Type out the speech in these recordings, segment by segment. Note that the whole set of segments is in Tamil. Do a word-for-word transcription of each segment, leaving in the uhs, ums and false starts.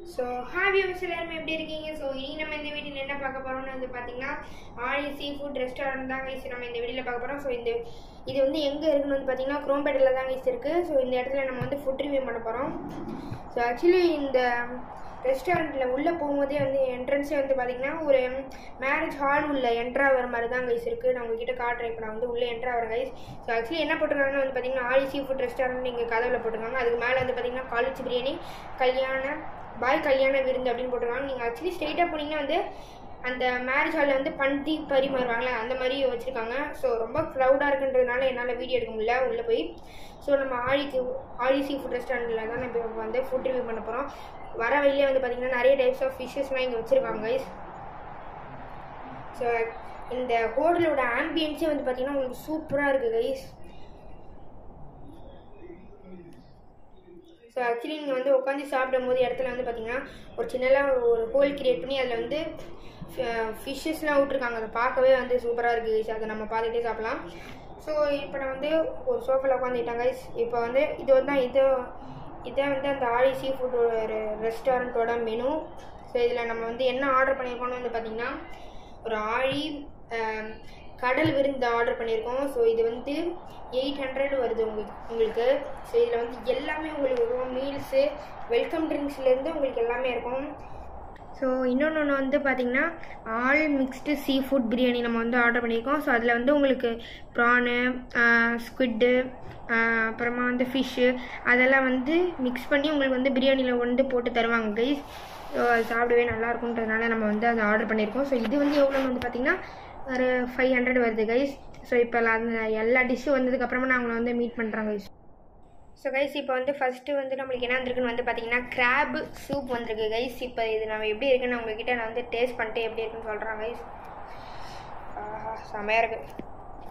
So, hi viewers, எல்லாரும் எப்படி இருக்கீங்க? So, இனி நம்ம இந்த வீடியோல என்ன பார்க்க போறோம்னு வந்து பாத்தீங்கன்னா ஆழி சீ ஃபுட் ரெஸ்டாரண்ட் தான் guys நம்ம இந்த வீடியோல பார்க்க போறோம். So, இந்த இது வந்து எங்க இருக்குன்னு வந்து பாத்தீங்கன்னா குரோம்பேட்ல தான் guys இருக்கு. So, இந்த இடத்துல நம்ம வந்து ஃபுட் ரிவ்யூ பண்ண போறோம். So, actually இந்த ரெஸ்டாரண்ட்ல உள்ள போகும்போதே வந்து என்ட்ரன்ஸே வந்து பாத்தீங்கன்னா ஒரு மேரேஜ் ஹால் உள்ள என்ட்ரா வர மாதிரி தான் கைஸ் இருக்கு. நான் உங்ககிட்ட காட்டுறேன். இப்போ நான் வந்து உள்ள என்ட்ரா வரேன் கைஸ். ஸோ ஆக்சுவலி என்ன போட்டிருக்காங்கன்னா வந்து பாத்தீங்கன்னா ஆழி சீ ஃபுட் ரெஸ்டாரண்ட் இங்கே கதவுல போட்டிருக்காங்க. அதுக்கு மேலே வந்து பாத்தீங்கன்னா காலேஜ் பிரியாணி கல்யாண பாய் கல்யாண விருந்து அப்படின்னு போட்டிருக்காங்க. நீங்கள் ஆக்சுவலி ஸ்ட்ரெயிட்டாக போனீங்கன்னா வந்து அந்த மேரேஜ் ஹாலில் வந்து பந்தி பரிமாறுவாங்களே அந்த மாதிரி வச்சுருக்காங்க. ஸோ ரொம்ப க்ரௌடாக இருக்குன்றதுனால என்னால் வீடியோ எடுக்க முடியல உள்ளே போய். ஸோ நம்ம ஆழிக்கு ஆழி சீ ஃபுட் ரெஸ்டாரண்ட்டில் தான் இப்போ வந்து ஃபுட் ரிவ்யூ பண்ண போகிறோம். வர வழியிலே வந்து பார்த்திங்கன்னா நிறைய டைப்ஸ் ஆஃப் ஃபிஷ்ஷஸ்லாம் இங்கே வச்சுருக்காங்க கைஸ். ஸோ இந்த ஹோட்டலோட ஆம்பியன்ஸே வந்து பார்த்திங்கன்னா உங்களுக்கு சூப்பராக இருக்குது கைஸ். ஸோ ஆக்சுவலி நீங்கள் வந்து உட்காந்து சாப்பிடும் போது இடத்துல வந்து பார்த்திங்கன்னா ஒரு சின்னதாக ஒரு ஹோல் கிரியேட் பண்ணி அதில் வந்து ஃபிஷ்ஷஸ்லாம் விட்ருக்காங்க. அதை பார்க்கவே வந்து சூப்பராக இருக்குது கைஸ். அதை நம்ம பார்த்துட்டே சாப்பிட்லாம். ஸோ இப்போ நான் வந்து ஒரு சோஃபாவில் உட்காந்துட்டேன் கைஸ். இப்போ வந்து இது வந்து இது இதான் வந்து அந்த ஆழி சீ ஃபுட்டோட ரெஸ்டாரண்ட்டோட மெனு. ஸோ இதில் நம்ம வந்து என்ன ஆர்டர் பண்ணியிருக்கோம்னு வந்து பார்த்திங்கன்னா ஒரு ஆழி கடல் விருந்து ஆர்டர் பண்ணியிருக்கோம். ஸோ இது வந்து எயிட் ஹண்ட்ரட் வருது உங்களுக்கு உங்களுக்கு ஸோ இதில் வந்து எல்லாமே உங்களுக்கு இருக்கும். மீல்ஸு வெல்கம் ட்ரிங்க்ஸ்லேருந்து உங்களுக்கு எல்லாமே இருக்கும். ஸோ இன்னொன்று ஒன்று வந்து பார்த்திங்கன்னா all mixed sea food biryani நம்ம வந்து ஆர்டர் பண்ணியிருக்கோம். ஸோ அதில் வந்து உங்களுக்கு ப்ரானு ஸ்குவிட்டு அப்புறமா வந்து ஃபிஷ்ஷு அதெல்லாம் வந்து மிக்ஸ் பண்ணி உங்களுக்கு வந்து பிரியாணியில் வந்து போட்டு தருவாங்க கைஸ். ஸோ அது சாப்பிடவே நல்லாயிருக்குன்றதுனால நம்ம வந்து அதை ஆர்டர் பண்ணியிருக்கோம். ஸோ இது வந்து எவ்வளோன்னு வந்து பார்த்திங்கன்னா ஒரு ஃபைவ் ஹண்ட்ரட் வருது கைஸ். ஸோ இப்போ அந்த எல்லா டிஷ்ஷும் வந்ததுக்கப்புறமா நான் அவங்கள வந்து மீட் பண்ணுறேன் கைஸ். ஸோ கைஸ் இப்போ வந்து ஃபஸ்ட்டு வந்து நம்மளுக்கு என்ன வந்திருக்குன்னு வந்து பார்த்திங்கன்னா கிராப் சூப் வந்திருக்கு கைஸ். இப்போ இது நம்ம எப்படி இருக்குன்னு உங்ககிட்ட நான் வந்து டேஸ்ட் பண்ணிட்டு எப்படி இருக்குன்னு சொல்கிறேன் கைஸ். ஆஹா செமையாக இருக்குது.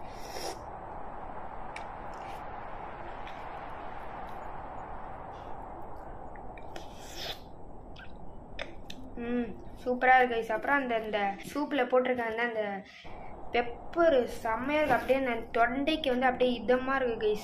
ம் சூப்பராக இருக்குது கைஸ். அப்புறம் அந்த இந்த சூப்பில் போட்டிருக்காங்க அந்த பெப்பர் செம்மையாக இருக்குது. அப்படியே அந்த தொண்டைக்கு வந்து அப்படியே இதமாக இருக்குது கைஸ்.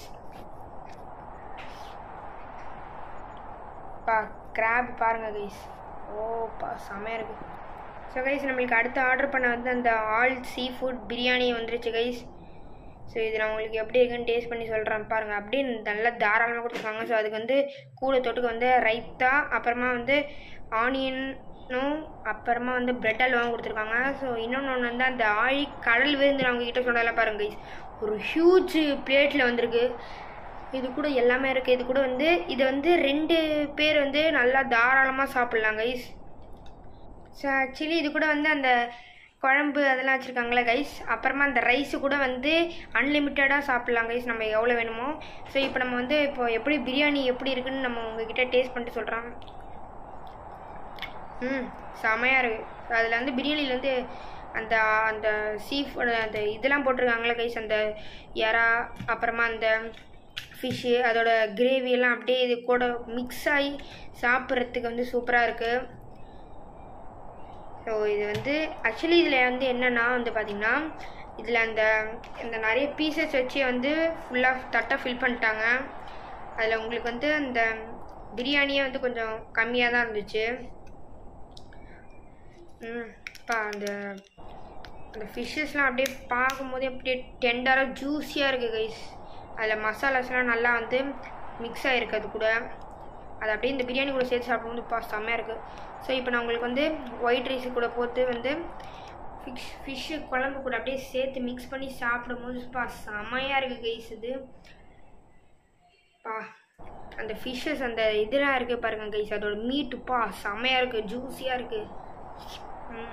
பா கிராப் பாருங்கள் கைஸ். ஓப்பா செம்மையாக இருக்குது. ஸோ கைஸ் நம்மளுக்கு அடுத்து ஆர்டர் பண்ண வந்து அந்த ஆல் சீ ஃபுட் பிரியாணி வந்துருச்சு கைஸ். ஸோ இது நான் உங்களுக்கு எப்படி இருக்குன்னு டேஸ்ட் பண்ணி சொல்கிறேன் பாருங்கள். அப்படியே நல்லா தாராளமாக கொடுத்துருக்காங்க. ஸோ அதுக்கு வந்து கூட தொட்டுக்கு வந்து ரைத்தா அப்புறமா வந்து ஆனியனும் அப்புறமா வந்து பிரெட் அல்வாவும் கொடுத்துருக்காங்க. ஸோ இன்னொன்று ஒன்று வந்து அந்த ஆழி கடல் விருந்து நான் உங்ககிட்ட சொன்னதெல்லாம் பாருங்கள் கைஸ். ஒரு ஹியூஜ் பிளேட்டில் வந்திருக்கு. இது கூட எல்லாமே இருக்குது. இது கூட வந்து இது வந்து ரெண்டு பேர் வந்து நல்லா தாராளமாக சாப்பிட்லாம் கைஸ். ஸோ ஆக்சுவலி இது கூட வந்து அந்த குழம்பு அதெல்லாம் வச்சுருக்காங்களே கைஸ். அப்புறமா அந்த ரைஸு கூட வந்து அன்லிமிட்டடாக சாப்பிட்லாம் கைஸ் நம்ம எவ்வளோ வேணுமோ. ஸோ இப்போ நம்ம வந்து இப்போ எப்படி பிரியாணி எப்படி இருக்குன்னு நம்ம உங்ககிட்ட டேஸ்ட் பண்ணிட்டு சொல்கிறோம். ம் செமையாக இருக்குது. அதில் வந்து பிரியாணியில் வந்து அந்த அந்த சீ ஃபுட் அந்த இதெல்லாம் போட்டிருக்காங்களே கைஸ். அந்த எறா அப்புறமா அந்த ஃபிஷ்ஷு அதோட கிரேவியெல்லாம் அப்படியே இது கூட மிக்ஸ் ஆகி சாப்பிட்றதுக்கு வந்து சூப்பராக இருக்குது. ஸோ இது வந்து ஆக்சுவலி இதில் வந்து என்னென்னா வந்து பார்த்திங்கன்னா இதில் அந்த இந்த நிறைய பீசஸ் வச்சு வந்து ஃபுல்லாக தட்டை ஃபில் பண்ணிட்டாங்க. அதில் உங்களுக்கு வந்து அந்த பிரியாணியே வந்து கொஞ்சம் கம்மியாக தான் இருந்துச்சு. ம் இப்போ அந்த அந்த ஃபிஷ்ஷஸ்லாம் அப்படியே பார்க்கும்போதே அப்படியே டெண்டராக ஜூஸியாக இருக்குது கைஸ். அதில் மசாலாஸ்லாம் நல்லா வந்து மிக்ஸ் ஆகிருக்கு. அது கூட அது அப்படியே இந்த பிரியாணி கூட சேர்த்து சாப்பிடும்போது பா செம்மையாக இருக்குது. ஸோ இப்போ நான் உங்களுக்கு வந்து ஒயிட் ரைஸு கூட போட்டு வந்து ஃபிஷ் ஃபிஷ்ஷு குழம்பு கூட அப்படியே சேர்த்து மிக்ஸ் பண்ணி சாப்பிடும்போது பா செம்மையாக இருக்குது கைஸ். இது பா அந்த ஃபிஷ்ஷஸ் அந்த இதெல்லாம் இருக்குது பாருங்கள் கைஸ். அதோட மீட்டு பா செம்மையாக இருக்குது, ஜூஸியாக இருக்குது. ம்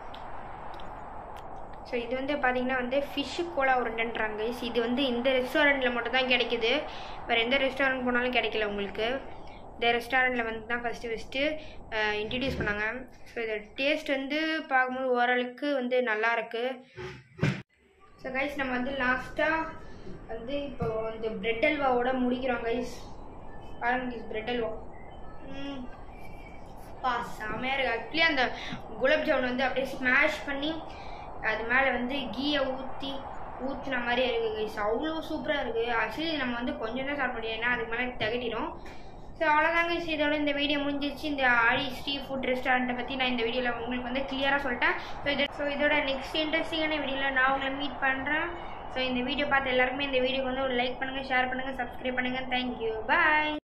ஸோ இது வந்து பார்த்திங்கன்னா வந்து ஃபிஷ்ஷு கோலா உருண்டைன்றாங்க கைஸ். இது வந்து இந்த ரெஸ்டாரண்ட்டில் மட்டும் தான் கிடைக்குது. வேறு எந்த ரெஸ்டாரண்ட் போனாலும் கிடைக்கல உங்களுக்கு. இந்த ரெஸ்டாரண்ட்டில் வந்து தான் ஃபஸ்ட்டு ஃபஸ்ட்டு இன்ட்ரடியூஸ் பண்ணாங்க. ஸோ இதோட டேஸ்ட் வந்து பார்க்கும்போது ஓரளவுக்கு வந்து நல்லாயிருக்கு. ஸோ கைஸ் நம்ம வந்து லாஸ்ட்டாக வந்து இப்போ இந்த பிரெட் அல்வாவோட முடிக்கிறோம் கைஸ். பாருங்க கைஸ் பிரெட் அல்வா ம் பா செமையாக இருக்குது. ஆக்சுவலி அந்த குலாப் ஜாமுன் வந்து அப்படியே ஸ்மாஷ் பண்ணி அது மேலே வந்து கீயை ஊற்றி ஊற்றின மாதிரியே இருக்குது கைஸ். அவ்வளோ சூப்பராக இருக்குது. ஆக்சுவலி நம்ம வந்து கொஞ்சம் தான் சாப்பிட முடியும், ஏன்னா அதுக்கு மேலே திகட்டிடும். ஸோ அவ்வளோதாங்க, இதோட இந்த வீடியோ முடிஞ்சிச்சு. இந்த ஆடி ஸ்ட்ரீ ஃபுட் ரெஸ்டாரண்ட்டை பற்றி நான் இந்த வீடியோவில் உங்களுக்கு வந்து கிளியராக சொல்லிட்டேன். ஸோ இது ஸோ இதோட நெக்ஸ்ட் இன்ட்ரெஸ்டிங்கான வீடியோவில் நான் உங்களை மீட் பண்ணுறேன். ஸோ இந்த வீடியோ பார்த்து எல்லாருக்குமே இந்த வீடியோக்கு வந்து ஒரு லைக் பண்ணுங்கள், ஷேர் பண்ணுங்கள், சப்ஸ்கிரைப் பண்ணுங்கள். தேங்க்யூ, பாய்.